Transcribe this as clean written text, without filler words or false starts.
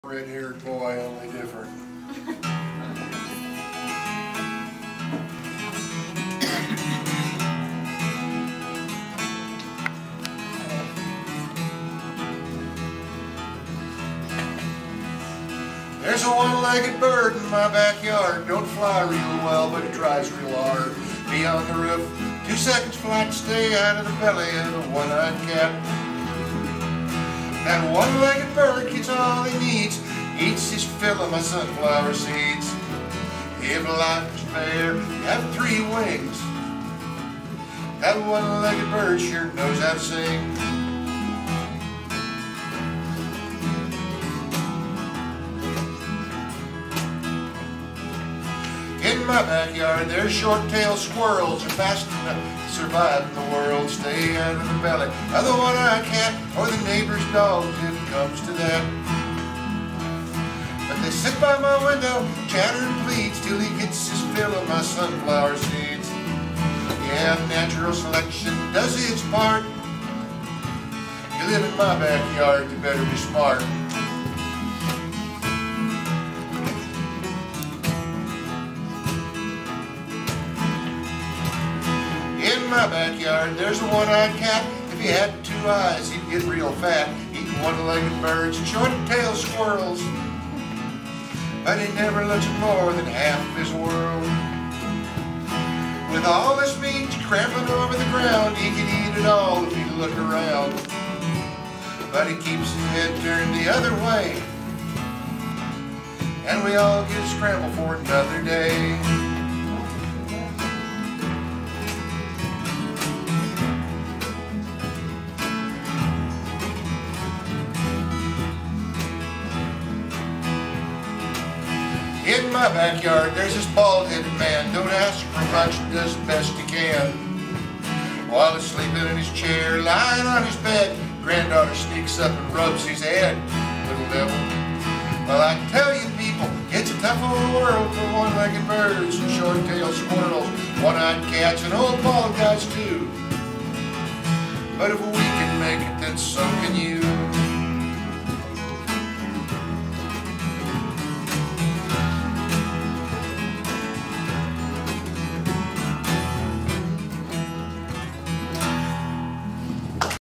Red-haired boy, only different. There's a one-legged bird in my backyard. Don't fly real well, but it tries real hard. Beyond the roof, 2 seconds flight to stay out of the belly of the one-eyed cat. That one-legged bird gets all he needs, eats his fill of my sunflower seeds. If life is fair, you have 3 wings. That one-legged bird sure knows how to sing. In my backyard, there's short-tailed squirrels are fast enough to survive in the world. Stay out of the belly of the one-eyed cat or the neighbor's dog if it comes to that. But they sit by my window, chatter and pleads till he gets his fill of my sunflower seeds. Yeah, natural selection does its part. You live in my backyard, you better be smart. In my backyard, there's a one-eyed cat. If he had 2 eyes, he'd get real fat, eating one-legged birds and short-tailed squirrels. But he never looks at more than half of his world. With all this meat trampling over the ground, he could eat it all if he'd look around. But he keeps his head turned the other way, and we all get scrambled for another day. In my backyard, there's this bald-headed man. Don't ask for much, does the best he can. While he's sleeping in his chair, lying on his bed, granddaughter sneaks up and rubs his head. Little devil. Well, I tell you people, it's a tough old world for one-legged birds and short-tailed squirrels, one-eyed cats, and old bald guys too. But if we can make it, then so can you.